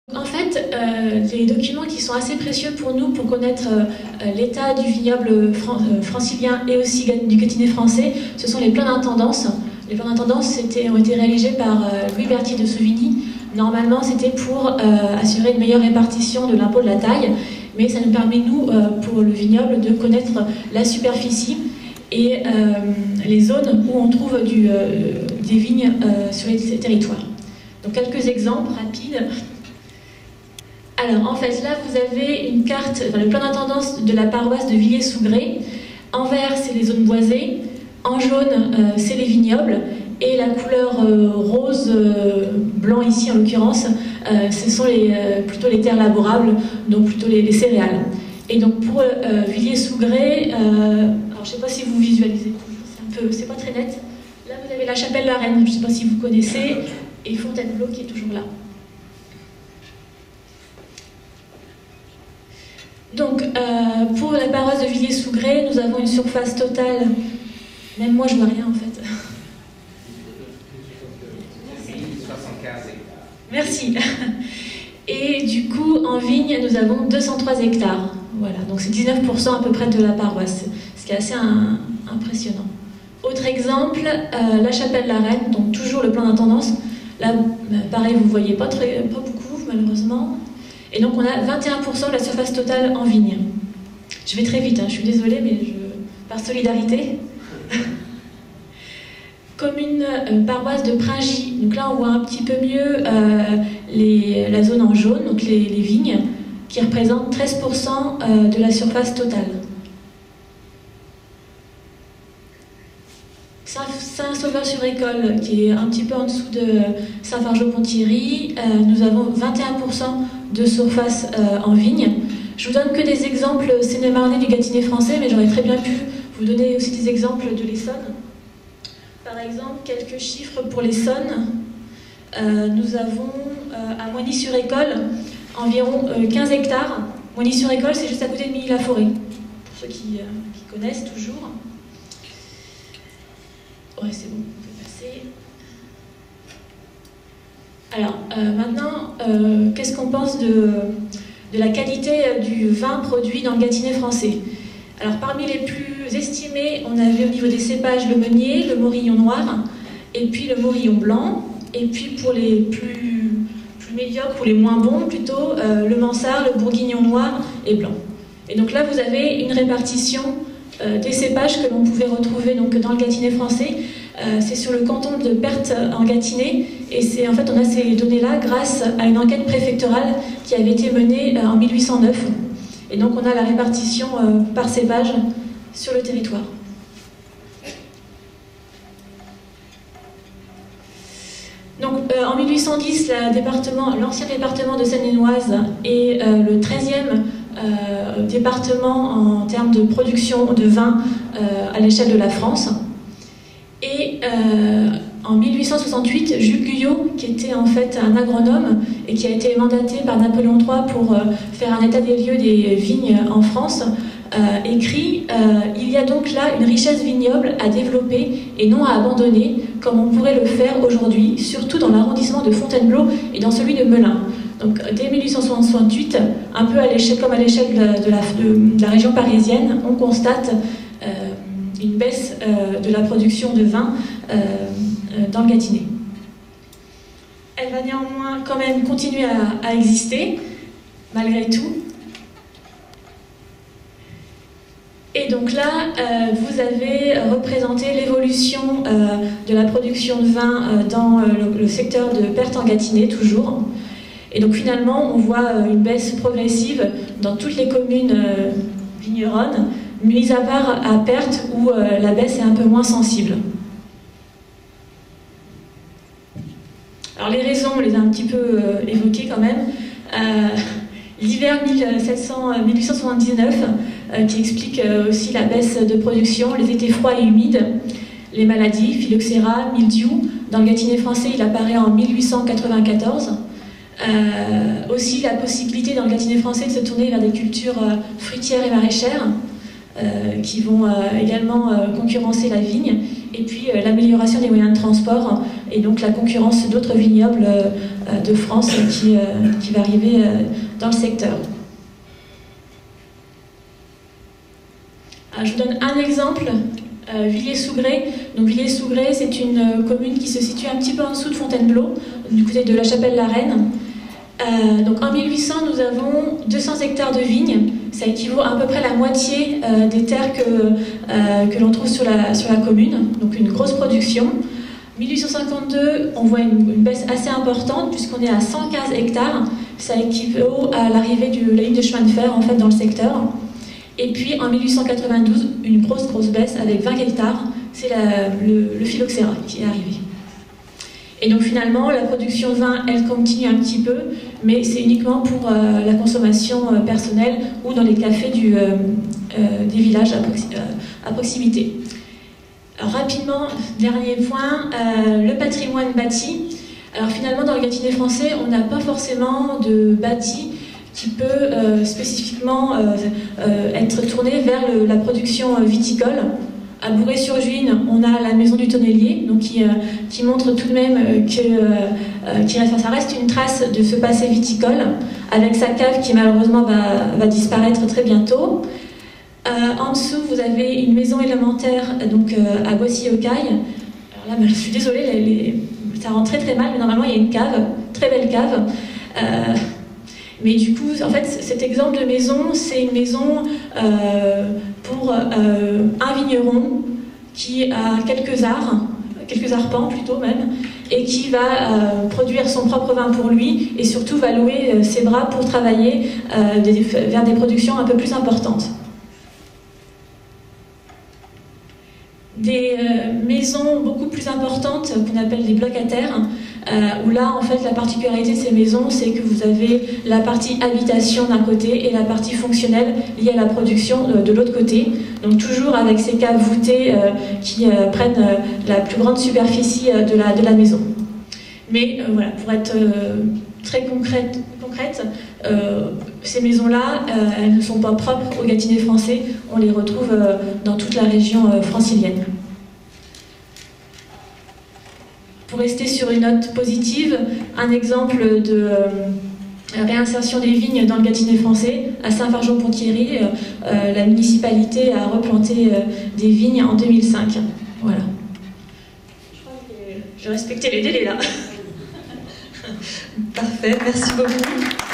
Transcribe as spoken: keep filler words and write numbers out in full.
En fait, euh, les documents qui sont assez précieux pour nous pour connaître euh, l'état du vignoble fran euh, francilien et aussi du gâtinais français, ce sont les plans d'intendance. Les plans d'intendance ont été réalisés par euh, Louis Berthier de Sauvigny. Normalement, c'était pour euh, assurer une meilleure répartition de l'impôt de la taille, mais ça nous permet, nous, euh, pour le vignoble, de connaître la superficie et euh, les zones où on trouve du, euh, des vignes euh, sur les territoires. Donc, quelques exemples rapides. Alors, en fait, là, vous avez une carte, enfin, le plan d'intendance de la paroisse de Villiers-sous-Grès. En vert, c'est les zones boisées. En jaune, euh, c'est les vignobles. Et la couleur euh, rose, euh, blanc ici en l'occurrence, euh, ce sont les, euh, plutôt les terres labourables, donc plutôt les, les céréales. Et donc pour euh, Villiers-sous-Grès, euh, alors je ne sais pas si vous visualisez, c'est un peu, c'est pas très net. Là, vous avez la chapelle la Reine, je ne sais pas si vous connaissez, et Fontainebleau qui est toujours là. Donc, euh, pour la paroisse de Villiers-sous-Grès, nous avons une surface totale, même moi je vois rien en fait. soixante-quinze hectares. Merci. Et du coup, en vigne, nous avons deux cent trois hectares. Voilà, donc c'est dix-neuf pour cent à peu près de la paroisse, ce qui est assez un, impressionnant. Autre exemple, euh, la chapelle la Reine, donc toujours le plan d'intendance. Là, pareil, vous ne voyez pas, très, pas beaucoup, malheureusement. Et donc on a vingt et un pour cent de la surface totale en vigne. Je vais très vite, hein, je suis désolée, mais je... par solidarité. Commune euh, paroisse de Pringy. Donc là, on voit un petit peu mieux euh, les, la zone en jaune, donc les, les vignes, qui représentent treize pour cent euh, de la surface totale. Saint-Sauveur-sur-École, qui est un petit peu en dessous de Saint-Fargeau-Ponthierry, euh, nous avons vingt et un pour cent de surface euh, en vigne. Je vous donne que des exemples sénémarnais du gâtinais français, mais j'aurais très bien pu vous donner aussi des exemples de l'Essonne. Par exemple, quelques chiffres pour l'Essonne. Euh, nous avons euh, à Moigny-sur-École environ euh, quinze hectares. Moigny-sur-École, c'est juste à côté de Milly-la-Forêt, pour ceux qui, euh, qui connaissent toujours. Ouais, c'est bon, on peut passer. Alors, euh, maintenant, euh, qu'est-ce qu'on pense de, de la qualité du vin produit dans le gâtinais français? Alors, parmi les plus estimés, on avait au niveau des cépages le meunier, le morillon noir, et puis le morillon blanc, et puis pour les plus, plus médiocres ou les moins bons, plutôt, euh, le mansard, le bourguignon noir et blanc. Et donc là, vous avez une répartition euh, des cépages que l'on pouvait retrouver donc, dans le gâtinais français. Euh, c'est sur le canton de Perthes en Gâtinais, et c'est en fait on a ces données-là grâce à une enquête préfectorale qui avait été menée euh, en mille huit cent neuf. Et donc on a la répartition euh, par cépage sur le territoire. Donc euh, en mille huit cent dix, l'ancien département de Seine-et-Oise est euh, le treizième euh, département en termes de production de vin euh, à l'échelle de la France. Et euh, en mille huit cent soixante-huit, Jules Guyot, qui était en fait un agronome et qui a été mandaté par Napoléon trois pour euh, faire un état des lieux des vignes en France, euh, écrit euh, « Il y a donc là une richesse vignoble à développer et non à abandonner, comme on pourrait le faire aujourd'hui, surtout dans l'arrondissement de Fontainebleau et dans celui de Melun. » Donc dès mille huit cent soixante-huit, un peu à comme à l'échelle de, de, de, de la région parisienne, on constate euh, une baisse euh, de la production de vin euh, euh, dans le Gâtinais. Elle va néanmoins quand même continuer à, à exister, malgré tout. Et donc là, euh, vous avez représenté l'évolution euh, de la production de vin euh, dans euh, le, le secteur de Perthes en Gâtinais, toujours. Et donc finalement, on voit euh, une baisse progressive dans toutes les communes euh, vigneronnes, mis à part à Perthes où euh, la baisse est un peu moins sensible. Alors les raisons, on les a un petit peu euh, évoquées quand même. Euh, L'hiver mille huit cent soixante-dix-neuf euh, qui explique euh, aussi la baisse de production, les étés froids et humides, les maladies, phylloxéra, mildiou. Dans le Gâtinais français, il apparaît en mille huit cent quatre-vingt-quatorze. Euh, aussi la possibilité dans le Gâtinais français de se tourner vers des cultures euh, fruitières et maraîchères. Euh, qui vont euh, également euh, concurrencer la vigne, et puis euh, l'amélioration des moyens de transport, et donc la concurrence d'autres vignobles euh, de France qui, euh, qui va arriver euh, dans le secteur. Alors, je vous donne un exemple. Euh, Villiers-Sougré. Donc Villiers-Sougré, c'est une euh, commune qui se situe un petit peu en dessous de Fontainebleau, du côté de la Chapelle-la-Reine. Euh, donc en mille huit cents, nous avons deux cents hectares de vignes. Ça équivaut à peu près la moitié euh, des terres que, euh, que l'on trouve sur la, sur la commune. Donc une grosse production. mille huit cent cinquante-deux, on voit une, une baisse assez importante puisqu'on est à cent quinze hectares. Ça équivaut à l'arrivée de la ligne de chemin de fer en fait, dans le secteur. Et puis en mille huit cent quatre-vingt-douze, une grosse grosse baisse avec vingt hectares, c'est le, le phylloxéra qui est arrivé. Et donc finalement, la production de vin, elle continue un petit peu, mais c'est uniquement pour euh, la consommation euh, personnelle ou dans les cafés du, euh, euh, des villages à, proxi euh, à proximité. Alors rapidement, dernier point, euh, le patrimoine bâti. Alors finalement, dans le Gâtinais français, on n'a pas forcément de bâti qui peut euh, spécifiquement euh, euh, être tourné vers le, la production euh, viticole. À Bourré-sur-Juine, on a la maison du tonnelier, donc qui, euh, qui montre tout de même euh, que euh, qui reste, ça reste une trace de ce passé viticole, avec sa cave qui malheureusement va, va disparaître très bientôt. Euh, en dessous, vous avez une maison élémentaire donc, euh, à Boissy-aux-Cailles. Alors là, je suis désolée, les, les, ça rend très très mal, mais normalement il y a une cave, très belle cave. Euh, Mais du coup, en fait, cet exemple de maison, c'est une maison euh, pour euh, un vigneron qui a quelques arts, quelques arpents plutôt même, et qui va euh, produire son propre vin pour lui, et surtout va louer euh, ses bras pour travailler euh, des, vers des productions un peu plus importantes. Des euh, maisons beaucoup plus importantes qu'on appelle des blocs à terre, euh, où là en fait la particularité de ces maisons c'est que vous avez la partie habitation d'un côté et la partie fonctionnelle liée à la production euh, de l'autre côté, donc toujours avec ces caves voûtées euh, qui euh, prennent euh, la plus grande superficie euh, de, la, de la maison. Mais euh, voilà, pour être euh, très concrète, concrète euh, ces maisons-là, euh, elles ne sont pas propres au Gâtinais français, on les retrouve euh, dans toute la région euh, francilienne. Pour rester sur une note positive, un exemple de euh, réinsertion des vignes dans le Gâtinais français, à Saint-Fargeau-Pont-Thierry, euh, euh, la municipalité a replanté euh, des vignes en deux mille cinq. Voilà. Je crois que j'ai respecté les délais là. Parfait, merci beaucoup.